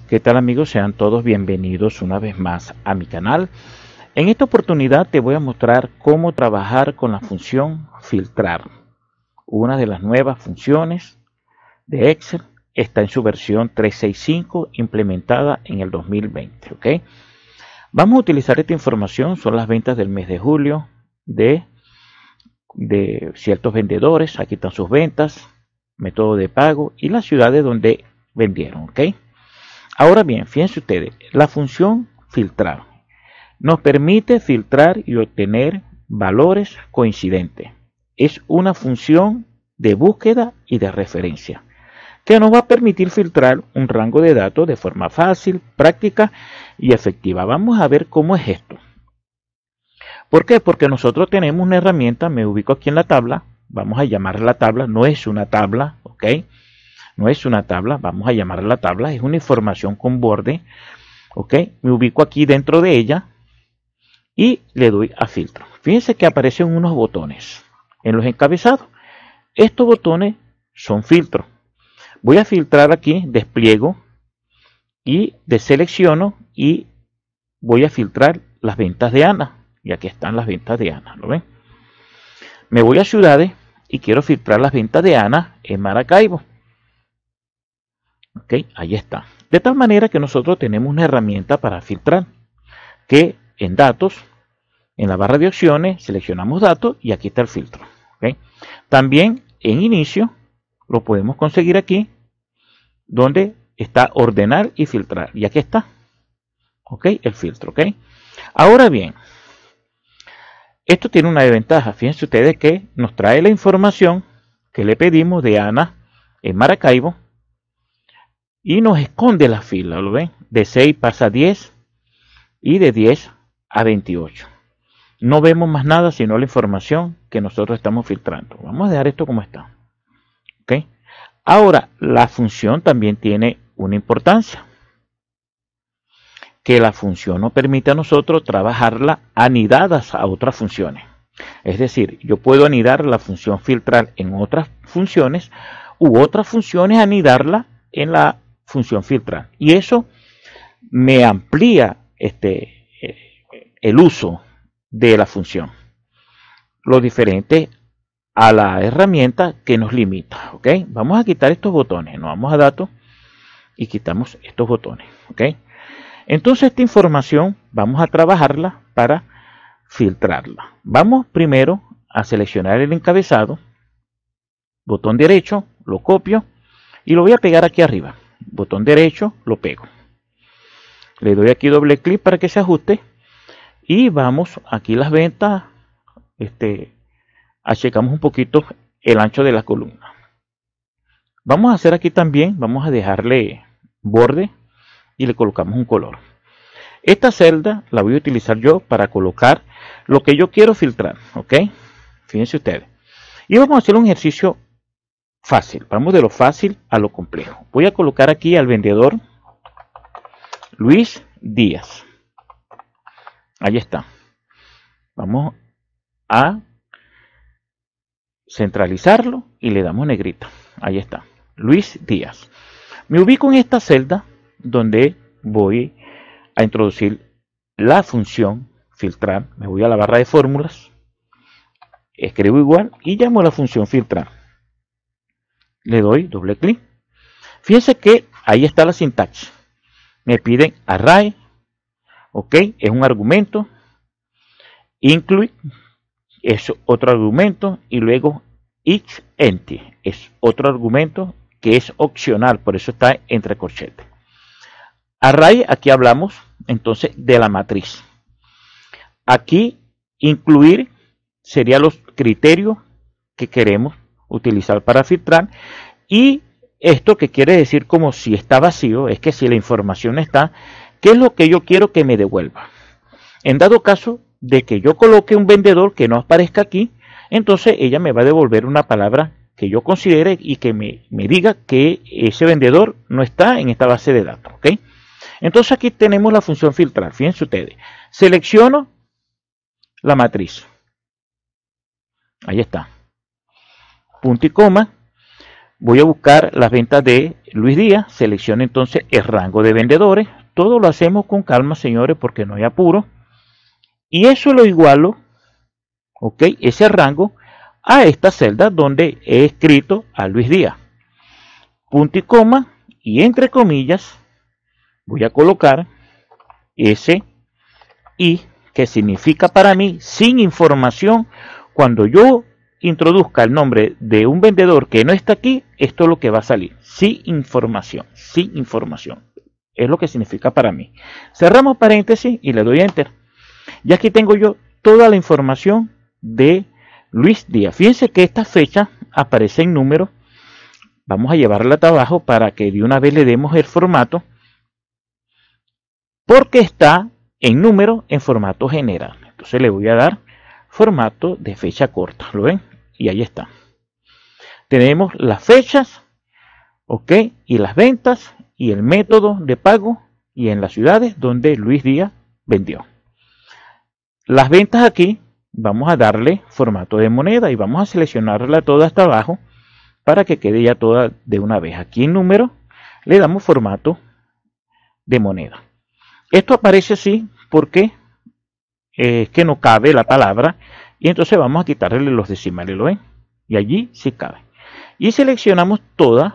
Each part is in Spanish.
¿Qué tal amigos? Sean todos bienvenidos una vez más a mi canal. En esta oportunidad te voy a mostrar cómo trabajar con la función filtrar. Una de las nuevas funciones de Excel está en su versión 365 implementada en el 2020. ¿Ok? Vamos a utilizar esta información, son las ventas del mes de julio de ciertos vendedores. Aquí están sus ventas, método de pago y las ciudades donde vendieron. ¿Ok? Ahora bien, fíjense ustedes, la función filtrar nos permite filtrar y obtener valores coincidentes. Es una función de búsqueda y de referencia que nos va a permitir filtrar un rango de datos de forma fácil, práctica y efectiva. Vamos a ver cómo es esto. ¿Por qué? Porque nosotros tenemos una herramienta, me ubico aquí en la tabla, vamos a llamarla la tabla, no es una tabla, ¿ok? No es una tabla, vamos a llamarla la tabla, es una información con borde, ¿ok? Me ubico aquí dentro de ella y le doy a filtro. Fíjense que aparecen unos botones en los encabezados. Estos botones son filtros. Voy a filtrar aquí, despliego y deselecciono y voy a filtrar las ventas de Ana. Y aquí están las ventas de Ana, ¿lo ven? Me voy a ciudades y quiero filtrar las ventas de Ana en Maracaibo. Ok, ahí está. De tal manera que nosotros tenemos una herramienta para filtrar, que en datos, en la barra de opciones, seleccionamos datos y aquí está el filtro. ¿Okay? También en inicio lo podemos conseguir aquí, donde está ordenar y filtrar. Y aquí está. ¿Ok? El filtro. ¿Ok? Ahora bien, esto tiene una desventaja. Fíjense ustedes que nos trae la información que le pedimos de Ana en Maracaibo y nos esconde la fila. ¿Lo ven? De 6 pasa a 10 y de 10 a 28. No vemos más nada sino la información que nosotros estamos filtrando. Vamos a dejar esto como está. ¿Ok? Ahora, la función también tiene una importancia. Que la función nos permite a nosotros trabajarla anidadas a otras funciones. Es decir, yo puedo anidar la función filtrar en otras funciones u otras funciones anidarla en la función filtrar. Y eso me amplía el uso de la función. Lo diferente a la herramienta que nos limita. ¿Ok? Vamos a quitar estos botones. Nos vamos a datos y quitamos estos botones. ¿Ok? Entonces esta información vamos a trabajarla para filtrarla. Vamos primero a seleccionar el encabezado. Botón derecho, lo copio y lo voy a pegar aquí arriba. Botón derecho, lo pego. Le doy aquí doble clic para que se ajuste. Y vamos aquí las ventas. Achecamos un poquito el ancho de la columna. Vamos a hacer aquí también, vamos a dejarle borde y le colocamos un color. Esta celda la voy a utilizar yo para colocar lo que yo quiero filtrar. ¿Ok? Fíjense ustedes. Y vamos a hacer un ejercicio fácil. Vamos de lo fácil a lo complejo. Voy a colocar aquí al vendedor Luis Díaz. Ahí está. Vamos a centralizarlo y le damos negrita. Ahí está. Luis Díaz. Me ubico en esta celda donde voy a introducir la función filtrar. Me voy a la barra de fórmulas. Escribo igual y llamo a la función filtrar. Le doy doble clic. Fíjense que ahí está la sintaxis. Me piden array. Ok, es un argumento. Include es otro argumento. Y luego each empty es otro argumento que es opcional. Por eso está entre corchetes. Array, aquí hablamos entonces de la matriz. Aquí incluir serían los criterios que queremos utilizar para filtrar. Y esto que quiere decir como si está vacío, es que si la información está, ¿qué es lo que yo quiero que me devuelva? En dado caso de que yo coloque un vendedor que no aparezca aquí, entonces ella me va a devolver una palabra que yo considere y que me diga que ese vendedor no está en esta base de datos. ¿Ok? Entonces aquí tenemos la función filtrar. Fíjense ustedes. Selecciono la matriz. Ahí está. Punto y coma. Voy a buscar las ventas de Luis Díaz, selecciono entonces el rango de vendedores. Todo lo hacemos con calma, señores, porque no hay apuro. Y eso lo igualo, ok, ese rango a esta celda donde he escrito a Luis Díaz. Punto y coma, y entre comillas voy a colocar ese I, que significa para mí sin información. Cuando yo introduzca el nombre de un vendedor que no está aquí, esto es lo que va a salir, sin información, sin información. Es lo que significa para mí. Cerramos paréntesis y le doy a enter. Y aquí tengo yo toda la información de Luis Díaz. Fíjense que esta fecha aparece en número. Vamos a llevarla hasta abajo para que de una vez le demos el formato, porque está en número en formato general. Entonces le voy a dar formato de fecha corta. ¿Lo ven? Y ahí está. Tenemos las fechas, ok, y las ventas y el método de pago y en las ciudades donde Luis Díaz vendió. Las ventas aquí vamos a darle formato de moneda y vamos a seleccionarla toda hasta abajo para que quede ya toda de una vez. Aquí en número le damos formato de moneda. Esto aparece así porque es que no cabe la palabra y entonces vamos a quitarle los decimales, ¿lo ven? Y allí sí cabe. Y seleccionamos toda,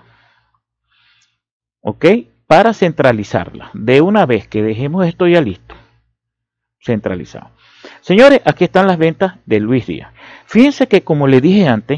ok, para centralizarla. De una vez que dejemos esto ya listo, centralizado. Señores, aquí están las ventas de Luis Díaz. Fíjense que como le dije antes,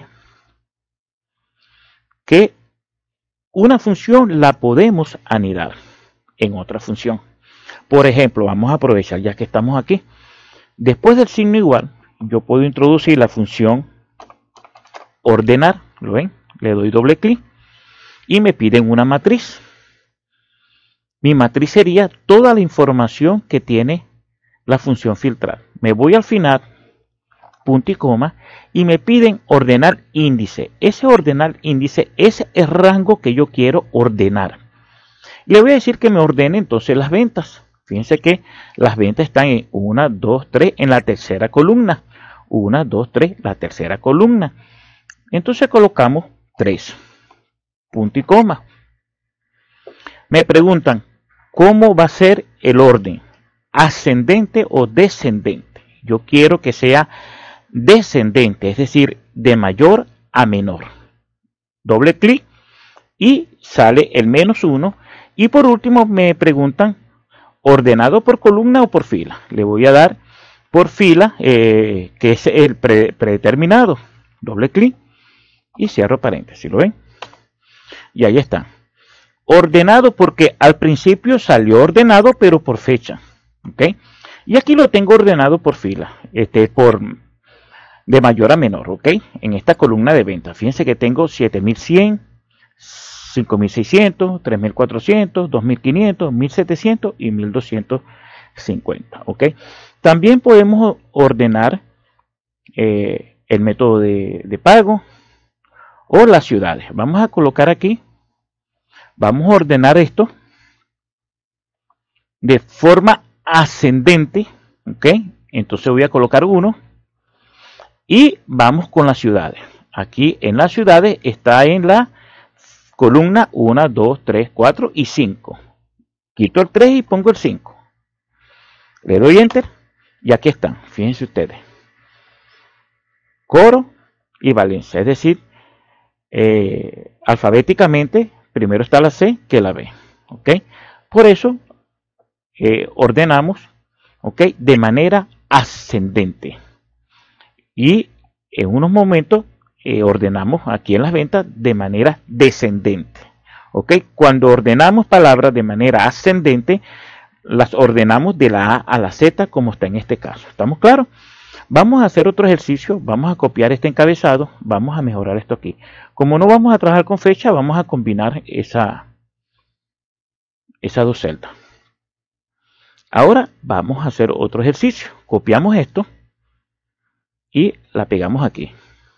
que una función la podemos anidar en otra función. Por ejemplo, vamos a aprovechar ya que estamos aquí. Después del signo igual, yo puedo introducir la función ordenar. ¿Lo ven? Le doy doble clic y me piden una matriz. Mi matriz sería toda la información que tiene la función filtrar. Me voy al final, punto y coma, y me piden ordenar índice. Ese ordenar índice es el rango que yo quiero ordenar. Le voy a decir que me ordene entonces las ventas. Fíjense que las ventas están en 1, 2, 3 en la tercera columna. 1, 2, 3, la tercera columna. Entonces colocamos 3. Punto y coma. Me preguntan, ¿cómo va a ser el orden? ¿Ascendente o descendente? Yo quiero que sea descendente, es decir, de mayor a menor. Doble clic y sale el -1. Y por último me preguntan, ¿ordenado por columna o por fila? Le voy a dar por fila, que es el predeterminado. Doble clic y cierro paréntesis, ¿lo ven? Y ahí está. Ordenado porque al principio salió ordenado, pero por fecha. ¿Ok? Y aquí lo tengo ordenado por fila, de mayor a menor, ¿ok? En esta columna de ventas. Fíjense que tengo 7100, 5600, 3400, 2500, 1700 y 1250, ¿ok? También podemos ordenar el método de pago o las ciudades. Vamos a colocar aquí, vamos a ordenar esto de forma ascendente, ¿ok? Entonces voy a colocar 1 y vamos con las ciudades. Aquí en las ciudades está en la columna 1, 2, 3, 4 y 5. Quito el 3 y pongo el 5. Le doy enter y aquí están, fíjense ustedes. Coro y Valencia, es decir, alfabéticamente primero está la C que la B, ¿ok? Por eso ordenamos, ¿ok?, de manera ascendente. Y en unos momentos ordenamos aquí en las ventas de manera descendente, ¿ok? Cuando ordenamos palabras de manera ascendente, las ordenamos de la A a la Z, como está en este caso. ¿Estamos claros? Vamos a hacer otro ejercicio, vamos a copiar este encabezado, vamos a mejorar esto aquí. Como no vamos a trabajar con fecha, vamos a combinar esas dos celdas. Ahora vamos a hacer otro ejercicio. Copiamos esto y la pegamos aquí.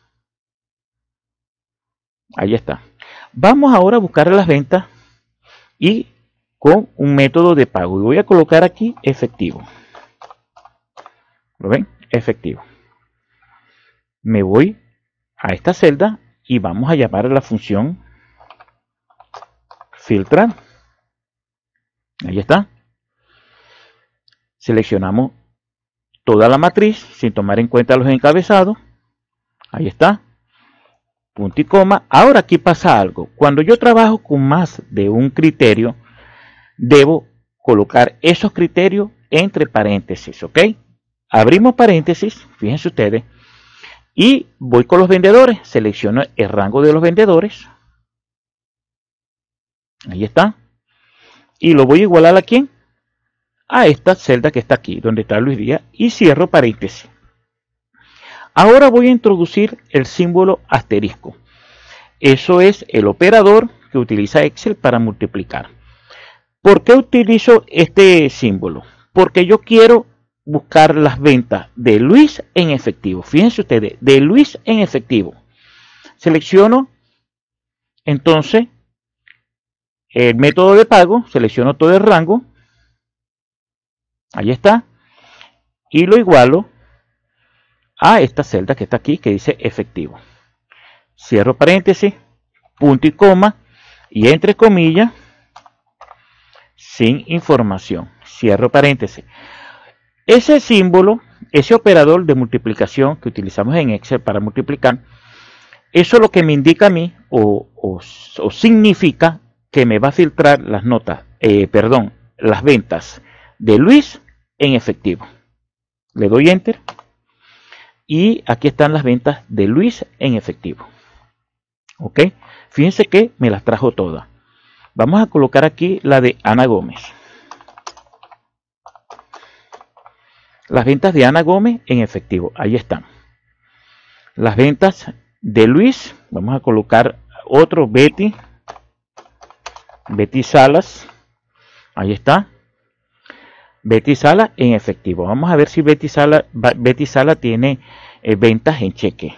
Ahí está. Vamos ahora a buscar las ventas y con un método de pago. Y voy a colocar aquí efectivo. ¿Lo ven? Efectivo. Me voy a esta celda y vamos a llamar a la función filtrar. Ahí está. Seleccionamos toda la matriz sin tomar en cuenta los encabezados. Ahí está. Punto y coma. Ahora aquí pasa algo. Cuando yo trabajo con más de un criterio, debo colocar esos criterios entre paréntesis, ¿ok? Abrimos paréntesis, fíjense ustedes, y voy con los vendedores, selecciono el rango de los vendedores. Ahí está. Y lo voy a igualar a ¿quién? A esta celda que está aquí, donde está Luis Díaz, y cierro paréntesis. Ahora voy a introducir el símbolo asterisco. Eso es el operador que utiliza Excel para multiplicar. ¿Por qué utilizo este símbolo? Porque yo quiero buscar las ventas de Luis en efectivo. Fíjense ustedes, de Luis en efectivo. Selecciono entonces el método de pago, selecciono todo el rango. Ahí está. Y lo igualo a esta celda que está aquí, que dice efectivo. Cierro paréntesis, punto y coma, y entre comillas, sin información. Cierro paréntesis. Ese símbolo, ese operador de multiplicación que utilizamos en Excel para multiplicar, eso es lo que me indica a mí, o significa que me va a filtrar las notas, las ventas de Luis en efectivo. Le doy Enter. Y aquí están las ventas de Luis en efectivo. Ok. Fíjense que me las trajo todas. Vamos a colocar aquí la de Ana Gómez. Las ventas de Ana Gómez en efectivo. Ahí están. Las ventas de Luis. Vamos a colocar otro Betty. Betty Salas. Ahí está. Betty Sala en efectivo. Vamos a ver si Betty Sala tiene ventas en cheque.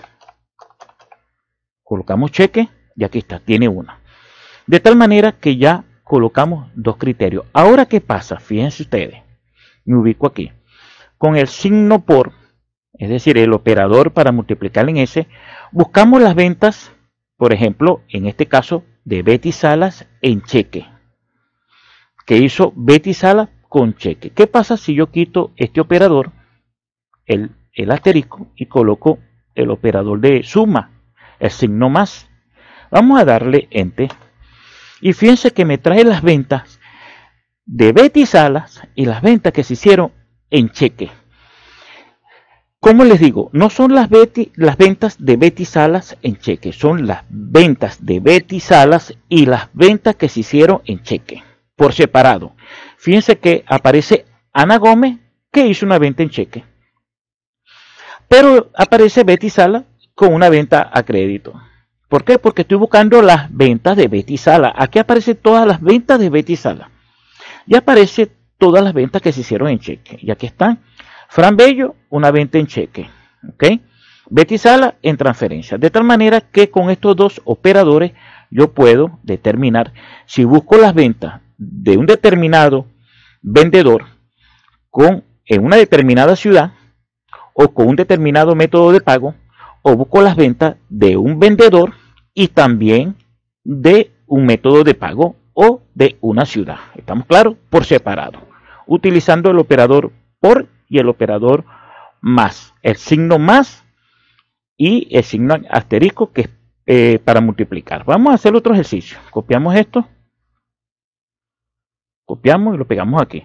Colocamos cheque y aquí está, tiene una. De tal manera que ya colocamos dos criterios. Ahora, ¿qué pasa? Fíjense ustedes. Me ubico aquí. Con el signo por, es decir, el operador para multiplicar en ese, buscamos las ventas, por ejemplo, en este caso, de Betty Salas en cheque. ¿Qué hizo Betty Salas con cheque? ¿Qué pasa si yo quito este operador, el asterisco, y coloco el operador de suma, el signo más? Vamos a darle Enter. Y fíjense que me trae las ventas de Betty Salas y las ventas que se hicieron en cheque. Como les digo, no son las ventas de Betty Salas en cheque, son las ventas de Betty Salas y las ventas que se hicieron en cheque, por separado. Fíjense que aparece Ana Gómez, que hizo una venta en cheque. Pero aparece Betty Salas con una venta a crédito. ¿Por qué? Porque estoy buscando las ventas de Betty Salas. Aquí aparecen todas las ventas de Betty Salas. Y aparece todas las ventas que se hicieron en cheque. Y aquí están. Fran Bello, una venta en cheque. ¿Ok? Betty Salas en transferencia. De tal manera que con estos dos operadores yo puedo determinar si busco las ventas de un determinado vendedor en una determinada ciudad o con un determinado método de pago, o busco las ventas de un vendedor y también de un método de pago o de una ciudad. ¿Estamos claros? Por separado, utilizando el operador por y el operador más, el signo más y el signo asterisco, que es para multiplicar. Vamos a hacer otro ejercicio. Copiamos esto, copiamos y lo pegamos aquí.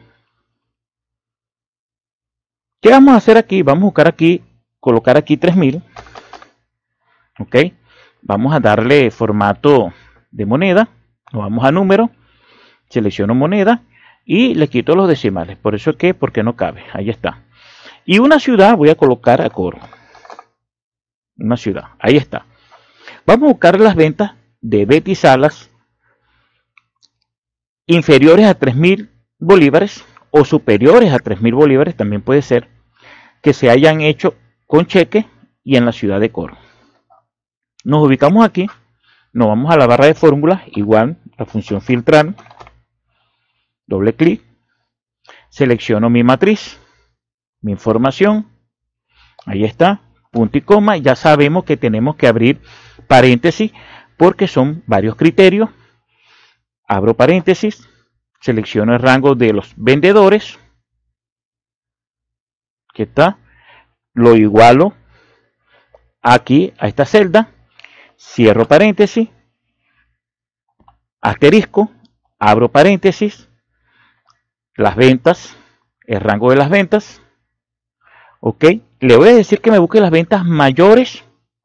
¿Qué vamos a hacer aquí? Vamos a buscar aquí, colocar aquí 3000. Ok, vamos a darle formato de moneda, nos vamos a número, selecciono moneda y le quito los decimales. Por eso es que, porque no cabe, ahí está. Y una ciudad voy a colocar a Coro. Una ciudad, ahí está. Vamos a buscar las ventas de Betty Salas inferiores a 3000 bolívares o superiores a 3000 bolívares, también puede ser, que se hayan hecho con cheque y en la ciudad de Coro. Nos ubicamos aquí, nos vamos a la barra de fórmulas, igual la función filtrar, doble clic, selecciono mi matriz, mi información, ahí está, punto y coma. Ya sabemos que tenemos que abrir paréntesis porque son varios criterios. abro paréntesis, selecciono el rango de los vendedores, que está, lo igualo aquí a esta celda, cierro paréntesis, asterisco, abro paréntesis, las ventas, el rango de las ventas, ok, le voy a decir que me busque las ventas mayores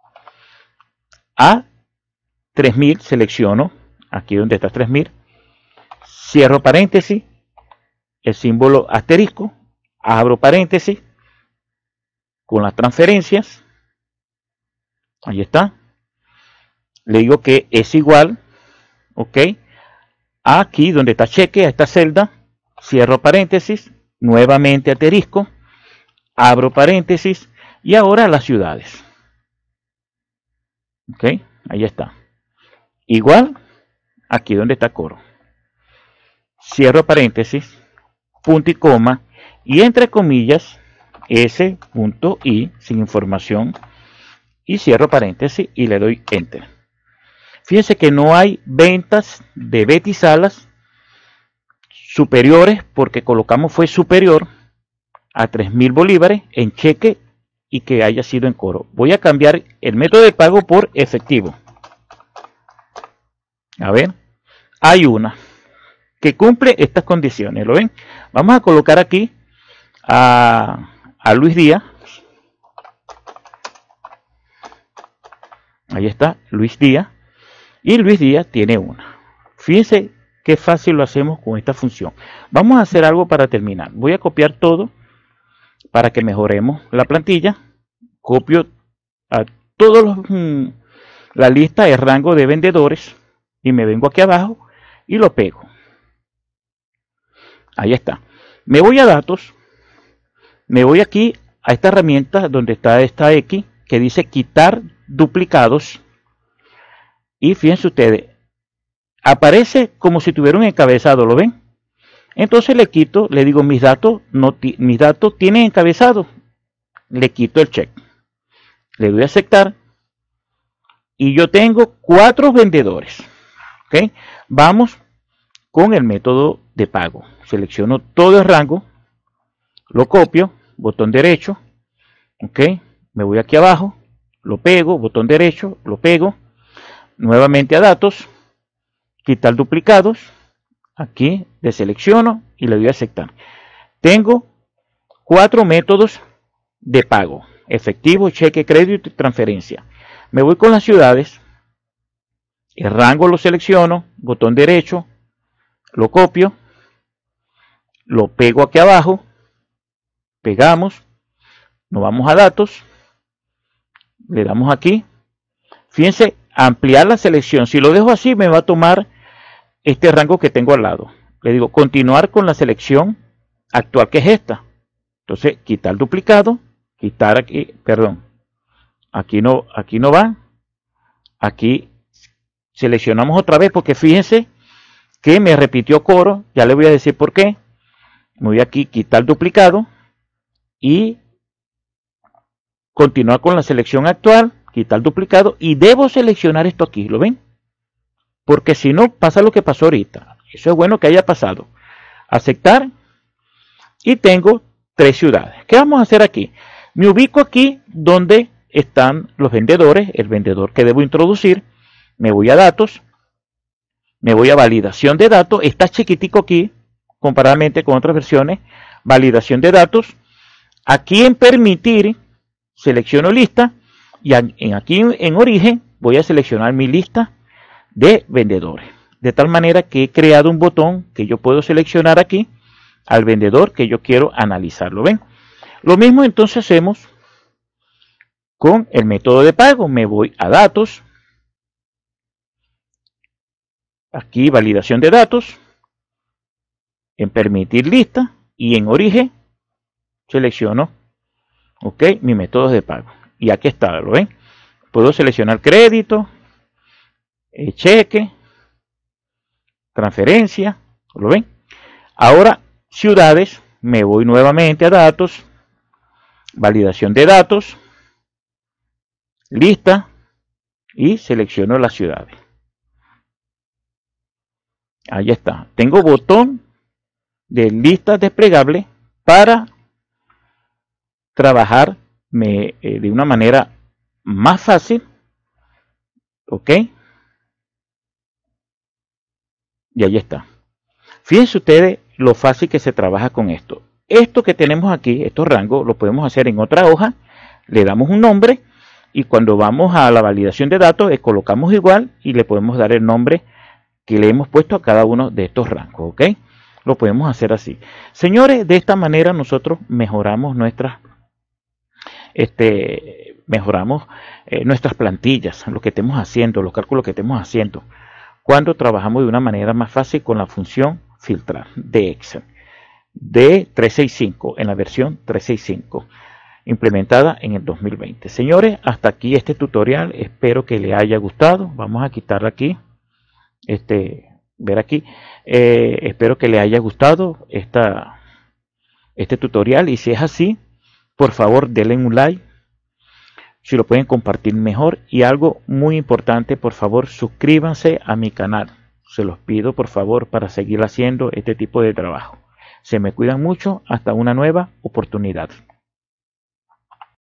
a 3000, selecciono aquí donde está 3000, cierro paréntesis, el símbolo asterisco, abro paréntesis, con las transferencias, ahí está, le digo que es igual, ok, aquí donde está cheque, a esta celda, cierro paréntesis, nuevamente asterisco, abro paréntesis, y ahora las ciudades, ok, ahí está, igual, aquí donde está Coro, cierro paréntesis, punto y coma, y entre comillas, S.I sin información, y cierro paréntesis y le doy enter. Fíjense que no hay ventas de Betty Salas superiores, porque colocamos fue superior a 3000 bolívares en cheque y que haya sido en Coro. Voy a cambiar el método de pago por efectivo. A ver, hay una que cumple estas condiciones, ¿lo ven? Vamos a colocar aquí a Luis Díaz. Ahí está, Luis Díaz. Y Luis Díaz tiene una. Fíjense qué fácil lo hacemos con esta función. Vamos a hacer algo para terminar. Voy a copiar todo para que mejoremos la plantilla. Copio a todos la lista de rango de vendedores y me vengo aquí abajo y lo pego. Ahí está. Me voy a datos. Me voy aquí a esta herramienta donde está esta X que dice quitar duplicados. Y fíjense ustedes, aparece como si tuviera un encabezado, ¿lo ven? Entonces le quito, le digo mis datos tienen encabezado. Le quito el check. Le doy a aceptar. Y yo tengo 4 vendedores. ¿Ok? Vamos con el método de pago. Selecciono todo el rango. Lo copio. Botón derecho. ¿Ok? Me voy aquí abajo. Lo pego. Botón derecho. Lo pego. Nuevamente a datos. Quitar duplicados. Aquí deselecciono y le doy a aceptar. Tengo 4 métodos de pago: efectivo, cheque, crédito y transferencia. Me voy con las ciudades, el rango lo selecciono, botón derecho, lo copio, lo pego aquí abajo, pegamos, nos vamos a datos, le damos aquí. Fíjense, ampliar la selección. Si lo dejo así me va a tomar este rango que tengo al lado. Le digo continuar con la selección actual, que es esta. Entonces quitar duplicado, quitar aquí, perdón, aquí no va. Aquí seleccionamos otra vez porque fíjense que me repitió Coro. Ya le voy a decir por qué. Me voy aquí, quitar duplicado y continuar con la selección actual, quitar duplicado, y debo seleccionar esto aquí, ¿lo ven? Porque si no pasa lo que pasó ahorita. Eso es bueno que haya pasado. Aceptar. Y tengo 3 ciudades. ¿Qué vamos a hacer aquí? Me ubico aquí donde están los vendedores, el vendedor que debo introducir. Me voy a datos. Me voy a validación de datos. Está chiquitico aquí, comparadamente con otras versiones. Validación de datos. Aquí en permitir, selecciono lista. Y aquí en origen voy a seleccionar mi lista de vendedores, de tal manera que he creado un botón que yo puedo seleccionar aquí al vendedor que yo quiero analizarlo. ¿Ven? Lo mismo entonces hacemos con el método de pago. Me voy a datos, aquí validación de datos, en permitir lista, y en origen selecciono, ok, mis métodos de pago. Y aquí está, ¿lo ven? Puedo seleccionar crédito, cheque, transferencia, ¿lo ven? Ahora, ciudades, me voy nuevamente a datos, validación de datos, lista, y selecciono las ciudades. Ahí está. Tengo botón de lista desplegable para trabajar de una manera más fácil. Ok. Y ahí está. Fíjense ustedes lo fácil que se trabaja con esto. Esto que tenemos aquí, estos rangos, lo podemos hacer en otra hoja. Le damos un nombre y cuando vamos a la validación de datos, colocamos igual y le podemos dar el nombre que le hemos puesto a cada uno de estos rangos. ¿Ok? Lo podemos hacer así. Señores, de esta manera nosotros mejoramos nuestras plantillas, lo que estemos haciendo, los cálculos que estemos haciendo, cuando trabajamos de una manera más fácil con la función filtrar de Excel de 365 en la versión 365 implementada en el 2020. Señores, hasta aquí este tutorial, espero que les haya gustado. Vamos a quitarle aquí ver aquí, espero que les haya gustado este tutorial, y si es así, por favor denle un like, si lo pueden compartir mejor, y algo muy importante, por favor suscríbanse a mi canal, se los pido por favor para seguir haciendo este tipo de trabajo. Se me cuidan mucho, hasta una nueva oportunidad.